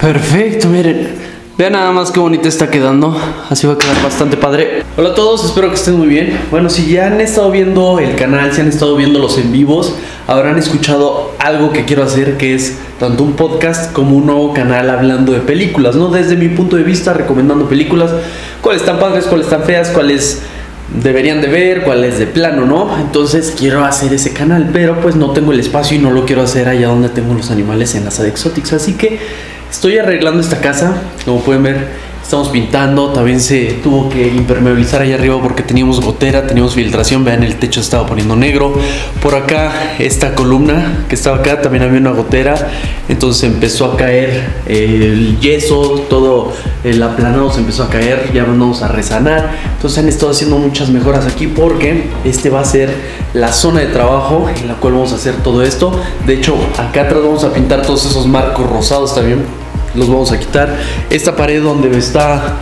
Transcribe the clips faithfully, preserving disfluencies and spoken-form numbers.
Perfecto, miren. Vean nada más qué bonita está quedando. Así va a quedar bastante padre. Hola a todos, espero que estén muy bien. Bueno, si ya han estado viendo el canal, si han estado viendo los en vivos, habrán escuchado algo que quiero hacer, que es tanto un podcast como un nuevo canal hablando de películas, ¿no? Desde mi punto de vista, recomendando películas, cuáles están padres, cuáles están feas, cuáles deberían de ver, cuáles de plano, ¿no? Entonces quiero hacer ese canal, pero pues no tengo el espacio y no lo quiero hacer allá donde tengo los animales en las Adexotics. Así que estoy arreglando esta casa, como pueden ver. Estamos pintando, también se tuvo que impermeabilizar allá arriba porque teníamos gotera, teníamos filtración. Vean, el techo estaba poniendo negro. Por acá, esta columna que estaba acá, también había una gotera. Entonces empezó a caer el yeso, todo el aplanado se empezó a caer. Ya vamos a resanar. Entonces han estado haciendo muchas mejoras aquí porque este va a ser la zona de trabajo en la cual vamos a hacer todo esto. De hecho, acá atrás vamos a pintar todos esos marcos rosados también. Los vamos a quitar. Esta pared donde está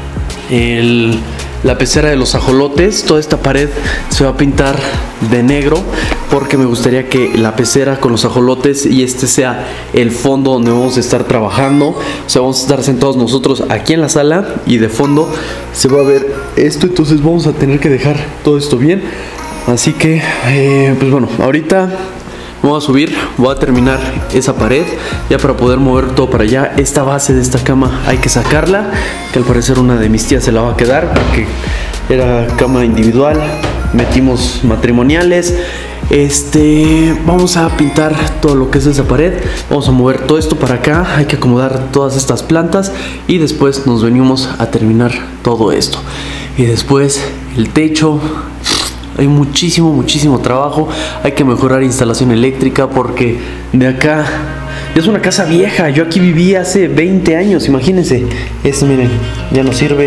el, la pecera de los ajolotes, toda esta pared se va a pintar de negro porque me gustaría que la pecera con los ajolotes y este sea el fondo donde vamos a estar trabajando. O sea, vamos a estar sentados nosotros aquí en la sala y de fondo se va a ver esto. Entonces vamos a tener que dejar todo esto bien. Así que, eh, pues bueno, ahorita voy a subir, voy a terminar esa pared ya para poder mover todo para allá. Esta base de esta cama hay que sacarla, que al parecer una de mis tías se la va a quedar porque era cama individual. Metimos matrimoniales. Este, vamos a pintar todo lo que es esa pared. Vamos a mover todo esto para acá. Hay que acomodar todas estas plantas y después nos venimos a terminar todo esto. Y después el techo. Hay muchísimo, muchísimo trabajo. Hay que mejorar instalación eléctrica porque de acá es una casa vieja. Yo aquí viví hace veinte años, imagínense. Esto, miren, ya no sirve.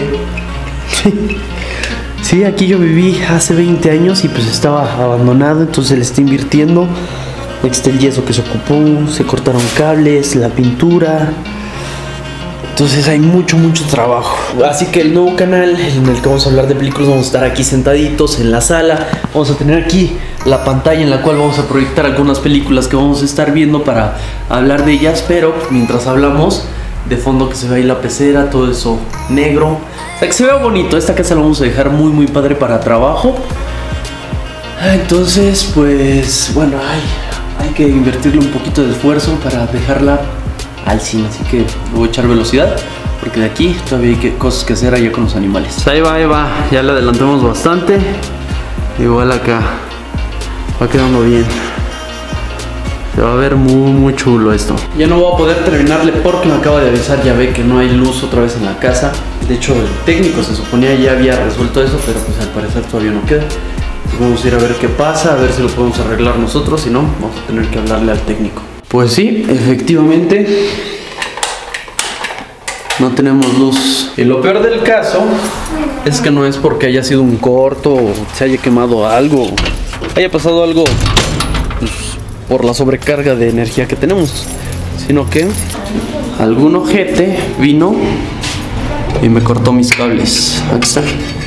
Sí, aquí yo viví hace veinte años y pues estaba abandonado. Entonces le está invirtiendo. Aquí está el yeso que se ocupó. Se cortaron cables, la pintura. Entonces hay mucho, mucho trabajo. Así que el nuevo canal en el que vamos a hablar de películas, vamos a estar aquí sentaditos en la sala. Vamos a tener aquí la pantalla en la cual vamos a proyectar algunas películas que vamos a estar viendo para hablar de ellas. Pero mientras hablamos, de fondo que se ve ahí la pecera, todo eso negro. O sea, que se vea bonito. Esta casa la vamos a dejar muy, muy padre para trabajo. Entonces, pues, bueno, hay, hay que invertirle un poquito de esfuerzo para dejarla al cine, así que voy a echar velocidad porque de aquí todavía hay que, cosas que hacer allá con los animales. Ahí va, ahí va, ya le adelantamos bastante. Igual acá va quedando bien. Se va a ver muy muy chulo esto. Ya no voy a poder terminarle porque me acaba de avisar, ya ve que no hay luz otra vez en la casa. De hecho el técnico se suponía ya había resuelto eso, pero pues al parecer todavía no queda. Entonces vamos a ir a ver qué pasa, a ver si lo podemos arreglar nosotros. Si no, vamos a tener que hablarle al técnico. Pues sí, efectivamente no tenemos luz. Y lo peor del caso es que no es porque haya sido un corto o se haya quemado algo, haya pasado algo pues, por la sobrecarga de energía que tenemos, sino que algún ojete vino y me cortó mis cables. Aquí está.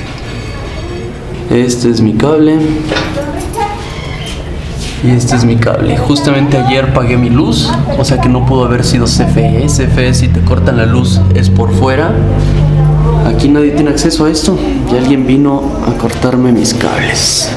Este es mi cable. Y este es mi cable. Justamente ayer pagué mi luz, o sea que no pudo haber sido C F E. C F E, si te cortan la luz es por fuera. Aquí nadie tiene acceso a esto. Y alguien vino a cortarme mis cables.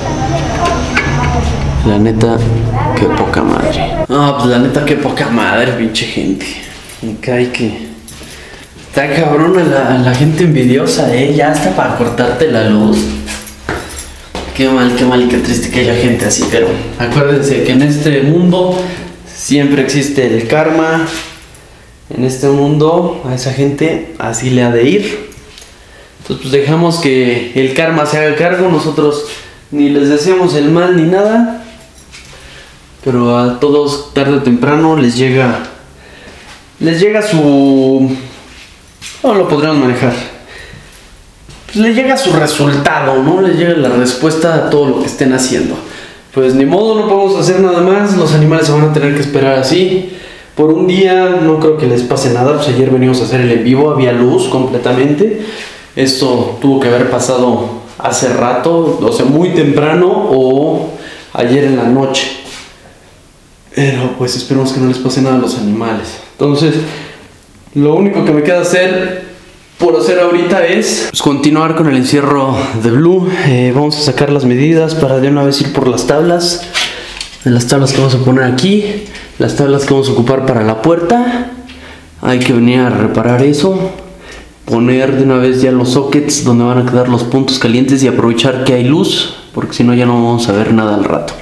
La neta, qué poca madre. Ah, pues la neta, qué poca madre, pinche gente. Me cae que está cabrona la, la gente envidiosa, eh. Ya hasta para cortarte la luz. Qué mal, qué mal y qué triste que haya gente así, pero acuérdense que en este mundo siempre existe el karma. En este mundo a esa gente así le ha de ir. Entonces pues dejamos que el karma se haga cargo. Nosotros ni les deseamos el mal ni nada, pero a todos tarde o temprano les llega les llega su... ¿cómo lo podríamos manejar? Le llega su resultado, ¿no? Le llega la respuesta a todo lo que estén haciendo. Pues ni modo, no podemos hacer nada más. Los animales se van a tener que esperar así por un día. No creo que les pase nada. Pues ayer venimos a hacer el en vivo, había luz completamente. Esto tuvo que haber pasado hace rato, o sea, muy temprano o ayer en la noche. Pero pues esperemos que no les pase nada a los animales. Entonces, Lo único que me queda hacer por hacer ahorita es pues, continuar con el encierro de Blue. Eh, vamos a sacar las medidas para de una vez ir por las tablas. Las tablas que vamos a poner aquí, las tablas que vamos a ocupar para la puerta. Hay que venir a reparar eso, poner de una vez ya los sockets donde van a quedar los puntos calientes y aprovechar que hay luz, porque si no ya no vamos a ver nada al rato.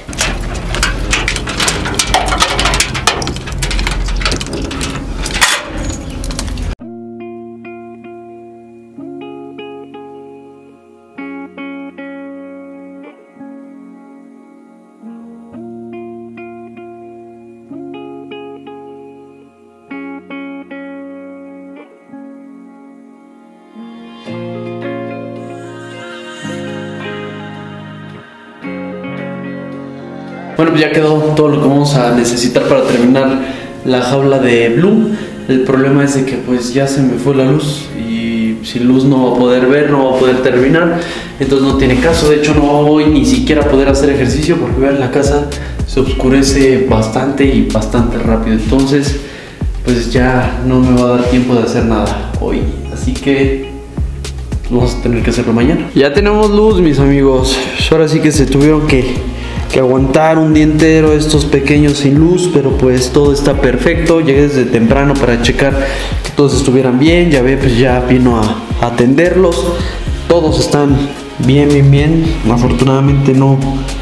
Bueno, pues ya quedó todo lo que vamos a necesitar para terminar la jaula de Blue. El problema es de que pues ya se me fue la luz y sin luz no va a poder ver, no va a poder terminar. Entonces no tiene caso, de hecho no voy ni siquiera a poder hacer ejercicio porque vean, la casa se oscurece bastante y bastante rápido. Entonces pues ya no me va a dar tiempo de hacer nada hoy. Así que vamos a tener que hacerlo mañana. Ya tenemos luz, mis amigos. Ahora sí que se tuvieron que... que aguantar un día entero estos pequeños sin luz, pero pues todo está perfecto. Llegué desde temprano para checar que todos estuvieran bien. Ya ve, pues ya vino a, a atenderlos. Todos están bien, bien, bien. Afortunadamente no,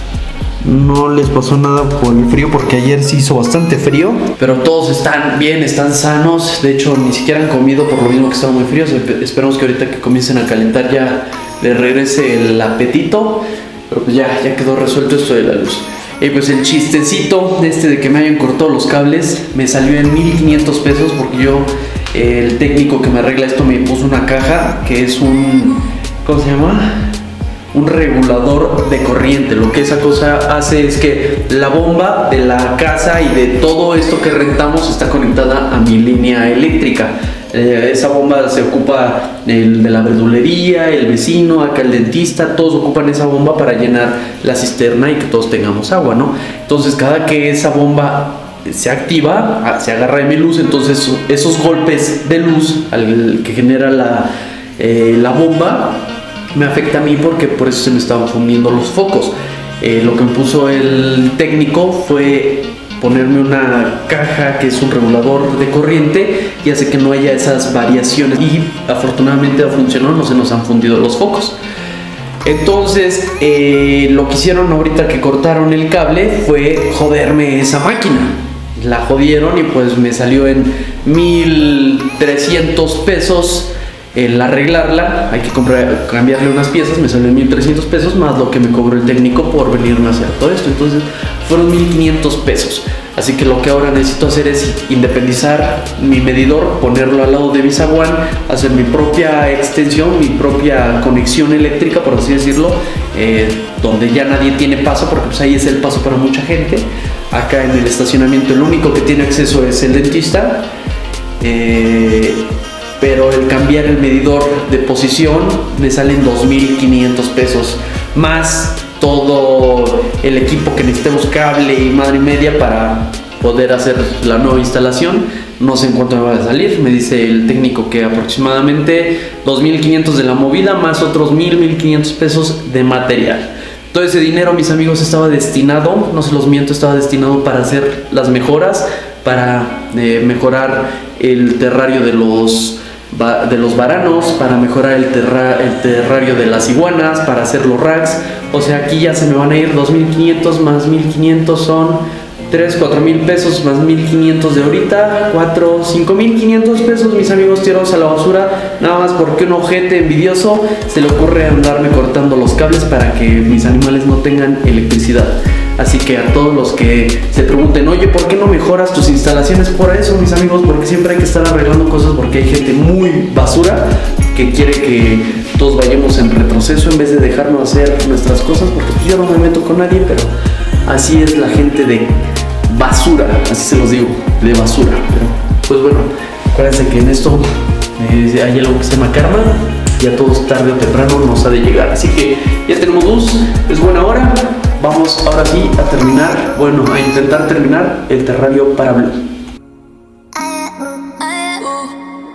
no les pasó nada por el frío, porque ayer sí hizo bastante frío. Pero todos están bien, están sanos. De hecho, ni siquiera han comido por lo mismo que estaban muy fríos. Esperamos que ahorita que comiencen a calentar ya les regrese el apetito. Pero pues ya, ya quedó resuelto esto de la luz. Y pues el chistecito este de que me hayan cortado los cables me salió en mil quinientos pesos, porque yo, eh, el técnico que me arregla esto me puso una caja que es un... ¿cómo se llama? Un regulador de corriente. Lo que esa cosa hace es que la bomba de la casa y de todo esto que rentamos está conectada a mi línea eléctrica. Eh, esa bomba se ocupa el de la verdulería, el vecino, acá el dentista, todos ocupan esa bomba para llenar la cisterna y que todos tengamos agua, ¿no? Entonces cada que esa bomba se activa, se agarra de mi luz, entonces esos golpes de luz al que genera la, eh, la bomba me afecta a mí, porque por eso se me estaban fundiendo los focos. Eh, lo que me puso el técnico fue ponerme una caja que es un regulador de corriente y hace que no haya esas variaciones, y afortunadamente ha funcionado, no se nos han fundido los focos. Entonces eh, lo que hicieron ahorita que cortaron el cable fue joderme esa máquina. La jodieron y pues me salió en mil trescientos pesos el arreglarla. Hay que comprar, cambiarle unas piezas, me salió en mil trescientos pesos más lo que me cobró el técnico por venirme a hacer todo esto. Entonces fueron mil quinientos pesos. Así que lo que ahora necesito hacer es independizar mi medidor, ponerlo al lado de mi zaguán, hacer mi propia extensión, mi propia conexión eléctrica, por así decirlo, eh, donde ya nadie tiene paso, porque pues ahí es el paso para mucha gente. Acá en el estacionamiento el único que tiene acceso es el dentista. Eh, pero el cambiar el medidor de posición me salen dos mil quinientos pesos, más todo el equipo que necesitemos, cable y madre y media para poder hacer la nueva instalación. No sé en cuánto me va a salir, me dice el técnico que aproximadamente dos mil quinientos de la movida más otros mil, mil quinientos pesos de material. Todo ese dinero, mis amigos, estaba destinado, no se los miento, estaba destinado para hacer las mejoras, para eh, mejorar el terrario de los de los varanos, para mejorar el, terra, el terrario de las iguanas, para hacer los racks. O sea, aquí ya se me van a ir dos mil quinientos más mil quinientos, son tres, cuatro mil pesos más mil quinientos de ahorita, cuatro, cinco mil quinientos pesos, mis amigos, tirados a la basura, nada más porque un ojete envidioso se le ocurre andarme cortando los cables para que mis animales no tengan electricidad. Así que a todos los que se pregunten, oye, ¿por qué no mejoras tus instalaciones? Por eso, mis amigos, porque siempre hay que estar arreglando cosas, porque hay gente muy basura que quiere que todos vayamos en retroceso en vez de dejarnos hacer nuestras cosas, porque pues yo no me meto con nadie, pero así es la gente de basura, así se los digo, de basura. Pero pues bueno, acuérdense que en esto eh, hay algo que se llama karma, y a todos tarde o temprano nos ha de llegar. Así que ya tenemos luz, es buena hora. Vamos ahora sí a terminar, bueno, a intentar terminar el terrario para Blue.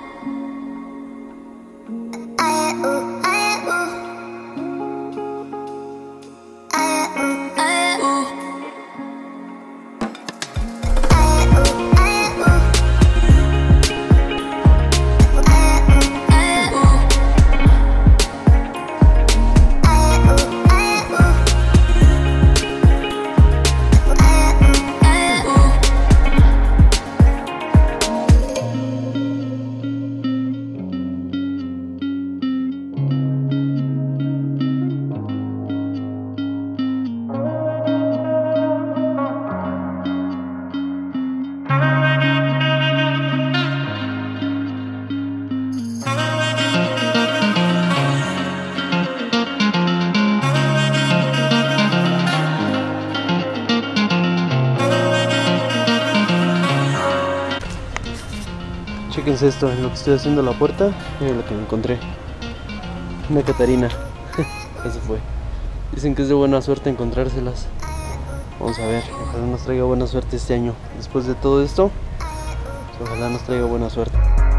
Fíjense esto, en lo que estoy haciendo la puerta, miren lo que me encontré. Una Catarina. Eso fue. Dicen que es de buena suerte encontrárselas. Vamos a ver, ojalá nos traiga buena suerte este año. Después de todo esto, pues ojalá nos traiga buena suerte.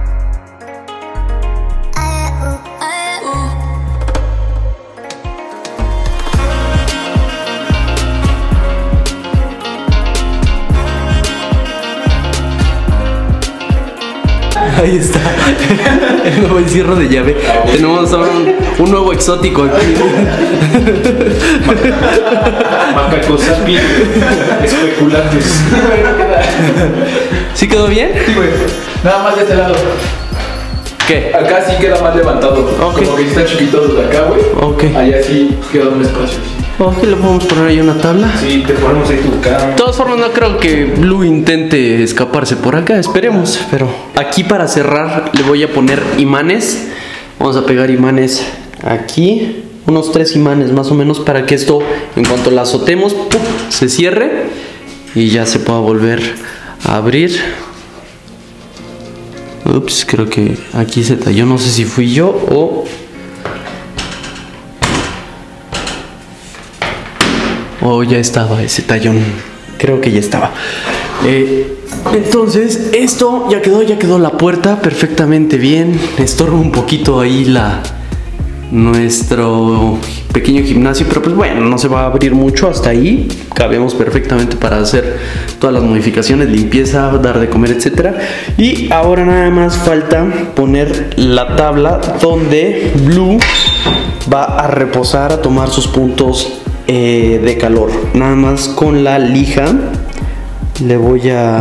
Ahí está, el nuevo encierro de llave. Tenemos ahora un, un nuevo exótico aquí. Macacosapi especulantes. ¿Sí quedó bien? Sí, güey. Nada más de este lado. ¿Qué? Acá sí queda más levantado. Okay. Como que está chiquito desde acá, güey. Ok. Allá sí queda un espacio. Ok, le podemos poner ahí una tabla. Sí, te ponemos ahí tu cara. De todas formas, no creo que Blue intente escaparse por acá, esperemos. Pero aquí para cerrar le voy a poner imanes. Vamos a pegar imanes aquí. Unos tres imanes más o menos para que esto, en cuanto la azotemos, ¡pum!, se cierre y ya se pueda volver a abrir. Ups, creo que aquí se talló. No sé si fui yo o... o ya estaba ese tallón. Creo que ya estaba. Eh, entonces, esto ya quedó, ya quedó la puerta perfectamente bien. Estorba un poquito ahí la nuestro pequeño gimnasio, pero pues bueno, no se va a abrir mucho hasta ahí. Cabemos perfectamente para hacer todas las modificaciones, limpieza, dar de comer, etcétera. Y ahora nada más falta poner la tabla donde Blue va a reposar, a tomar sus puntos Eh, de calor. Nada más con la lija le voy a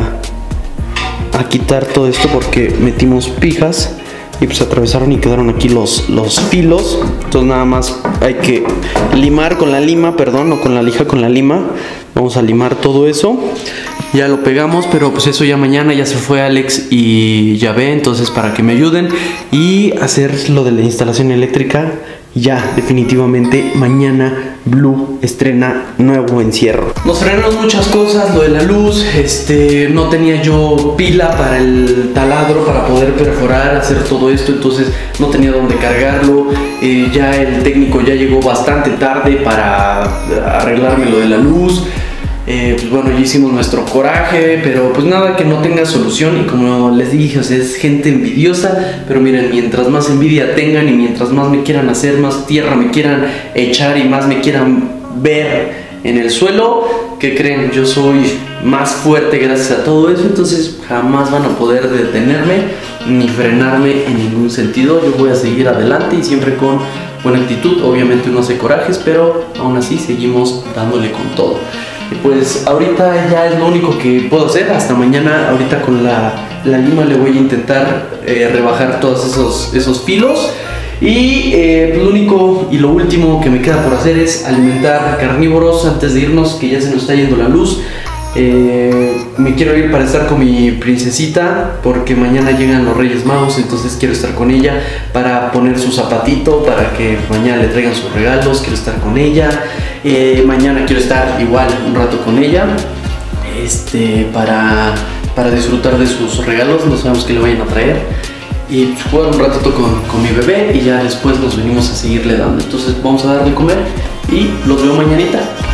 a quitar todo esto porque metimos pijas y pues atravesaron y quedaron aquí los, los filos. Entonces nada más hay que limar con la lima, perdón, no con la lija, con la lima. Vamos a limar todo eso. Ya lo pegamos, pero pues eso ya mañana. Ya se fue Alex y Yahvé, entonces para que me ayuden y hacer lo de la instalación eléctrica. Ya, definitivamente, mañana Blue estrena nuevo encierro. Nos frenaron muchas cosas, lo de la luz, este, no tenía yo pila para el taladro para poder perforar, hacer todo esto, entonces no tenía dónde cargarlo. Eh, ya el técnico ya llegó bastante tarde para arreglarme lo de la luz. Eh, pues bueno, ya hicimos nuestro coraje, pero pues nada que no tenga solución. Y como les dije, o sea, es gente envidiosa. Pero miren, mientras más envidia tengan y mientras más me quieran hacer, más tierra me quieran echar y más me quieran ver en el suelo, ¿qué creen? Yo soy más fuerte gracias a todo eso. Entonces jamás van a poder detenerme ni frenarme en ningún sentido. Yo voy a seguir adelante y siempre con buena actitud. Obviamente uno hace corajes, pero aún así seguimos dándole con todo. Y pues ahorita ya es lo único que puedo hacer. Hasta mañana, ahorita con la, la lima le voy a intentar eh, rebajar todos esos, esos filos. Y eh, lo único y lo último que me queda por hacer es alimentar carnívoros antes de irnos, que ya se nos está yendo la luz. Eh, me quiero ir para estar con mi princesita porque mañana llegan los Reyes Magos, entonces quiero estar con ella para poner su zapatito, para que mañana le traigan sus regalos. Quiero estar con ella. Eh, mañana quiero estar igual un rato con ella, este, para, para disfrutar de sus regalos. No sabemos qué le vayan a traer. Y jugar un ratito con, con mi bebé y ya después nos venimos a seguirle dando. Entonces vamos a darle de comer y los veo mañanita.